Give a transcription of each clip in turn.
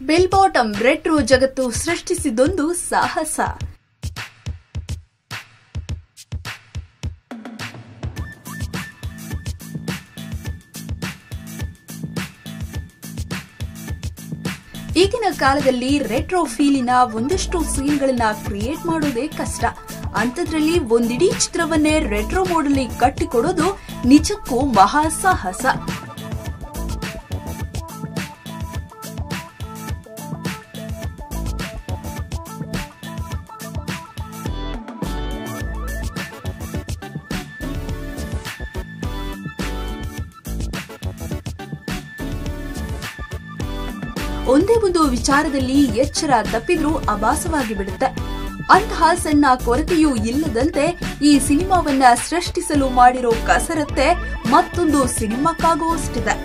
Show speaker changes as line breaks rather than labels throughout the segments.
Bell bottom retro ಜಗತ್ತು ಸೃಷ್ಟಿಸಿದೊಂದು ಸಾಹಸ. ಈಗಿನ ಕಾಲದಲ್ಲಿ ರೆಟ್ರೋ ಫೀಲಿನ ಒಂದಷ್ಟು ಸೀನ್ಗಳನ್ನ ಕ್ರಿಯೇಟ್ ಮಾಡೋದೇ ಕಷ್ಟ. ಅಂಥದ್ರಲ್ಲಿ ಒಂದಿಡೀ ಚಿತ್ರವನ್ನೇ ರೆಟ್ರೋ ಮೋಡಲ್ಲಿ ಕಟ್ಟಿಕೊಡೋದು ನಿಜಕ್ಕೂ ಮಹಾ ಸಾಹಸ. ಒಂದೇ ಒಂದು ವಿಚಾರದಲ್ಲಿ ಎಚ್ಚರ ತಪ್ಪಿದ್ರೂ ಅಭಾಸವಾಗಿ ಬಿಡುತ್ತೆ. ಅಂತಹ ಸಣ್ಣ ಕೊರತೆಯೂ ಇಲ್ಲದಂತೆ ಈ ಸಿನಿಮಾವನ್ನ ಸೃಷ್ಟಿಸಲು ಮಾಡಿರೋ ಕಸರತ್ತೆ ಮತ್ತೊಂದು ಸಿನಿಮಾಕ್ಕಾಗುವಷ್ಟಿದೆ.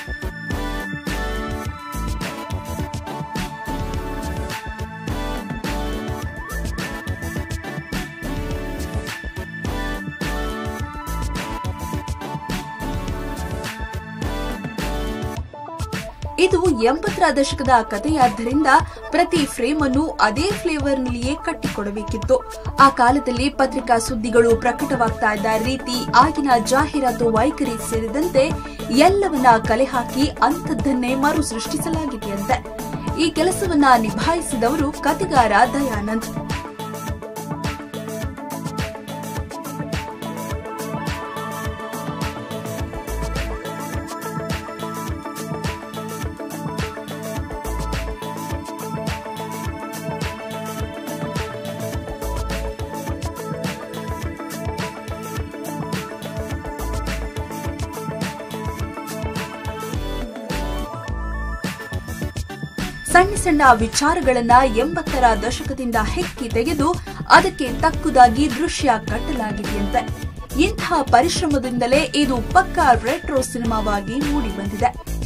ಇದು 80ರ ದಶಕದ ಕಥೆಯಾದ್ದರಿಂದ ಪ್ರತಿ ಫ್ರೇಮ್ ಅನ್ನು ಅದೇ ಫ್ಲೇವರ್ನಲ್ಲಿಯೇ ಕಟ್ಟಿಕೊಡಬೇಕಿತ್ತು. ಆ ಕಾಲದಲ್ಲಿ ಪತ್ರಿಕಾ ಸುದ್ದಿಗಳು ಪ್ರಕಟವಾಗ್ತಾ ಇದ್ದ ರೀತಿ, ಆಗಿನ ಜಾಹೀರಾತು ವೈಖರಿ ಸೇರಿದಂತೆ ಎಲ್ಲವನ್ನ ಕಲೆ ಹಾಕಿ ಅಂಥದ್ದನ್ನೇ ಮರು ಸೃಷ್ಟಿಸಲಾಗಿದೆಯಂತೆ. ಈ ಕೆಲಸವನ್ನ ನಿಭಾಯಿಸಿದವರು ಕಥೆಗಾರ ದಯಾನಂದ್. ಸಣ್ಣ ಸಣ್ಣ ವಿಚಾರಗಳನ್ನ 80ರ ದಶಕದಿಂದ ಹೆಕ್ಕಿ ತೆಗೆದು ಅದಕ್ಕೆ ತಕ್ಕುದಾಗಿ ದೃಶ್ಯ ಕಟ್ಟಲಾಗಿದೆಯಂತೆ. ಇಂತಹ ಪರಿಶ್ರಮದಿಂದಲೇ ಇದು ಪಕ್ಕಾ ರೆಟ್ರೋ ಸಿನಿಮಾವಾಗಿ ಮೂಡಿಬಂದಿದೆ.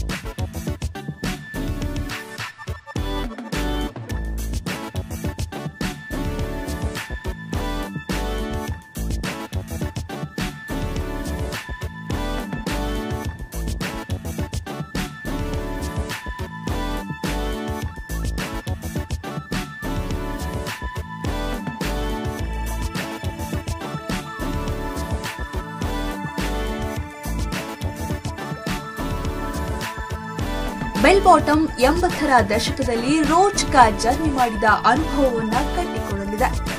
ಬೆಲ್ ಬಾಟಮ್ 80ರ ದಶಕದಲ್ಲಿ ರೋಚಕ ಜರ್ನಿ ಮಾಡಿದ ಅನುಭವವನ್ನ ಕಟ್ಟಿಕೊಡಲಿದೆ.